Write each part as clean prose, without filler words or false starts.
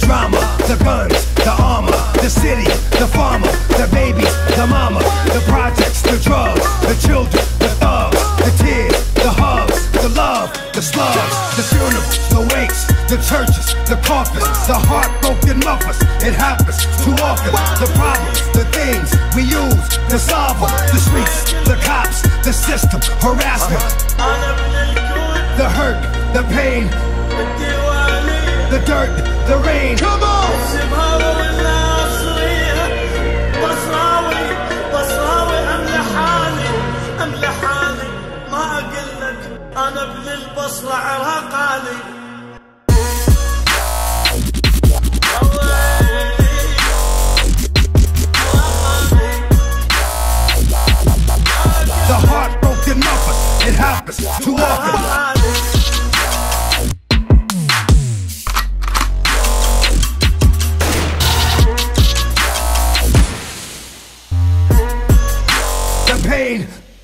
drama, the guns, the armor, the city, the farmer, the babies, the mama, the projects, the drugs, the children, the thugs, the tears, the hugs, the love, the slugs, the funerals, the wakes, the churches, the coffins, the heartbroken mothers. It happens too often. The problems, the things we use to solve them. The streets, the cops, the system, harassment, the hurt, the pain, the dirt, the rain. Come on! أنا ابن البصرة عراقاني. The heartbroken mothers, it happens too often. The pain.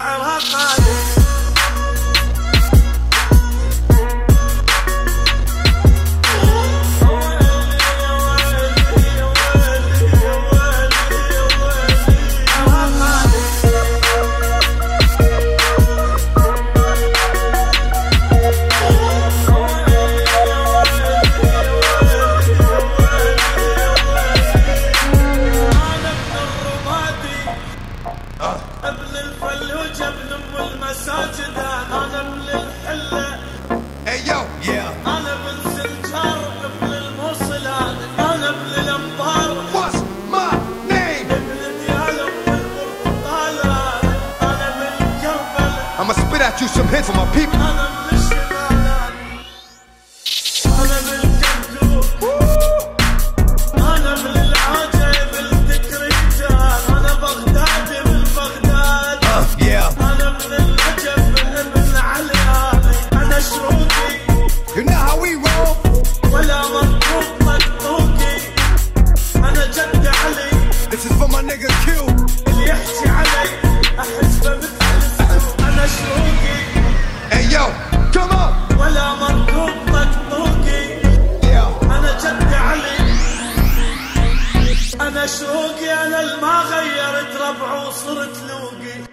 ابن الفلوجة ابن ام المساجد انا ابن الحلة. Hey yo, yeah. انا ابن سنجار ابن الموصل انا ابن الانبار. What's my name? ابن ديالة ابن البرتقال انا ابن كربل. I'ma spit at you some hits for my people. انا ابن الشمال انا ابن الكركوك انا ابن العجب التكريجان انا بغدادي. You know how we roll. ولا مطروق مطروقي أنا جد علي. This is for my nigga Q. اللي يحكي علي أحسبه مثل السوق. أنا شروقي. Hey yo, come on. ولا مطروق مطروقي. Yeah. أنا جد علي. أنا شروقي أنا اللي ما غيرت ربعه وصرت لوقي.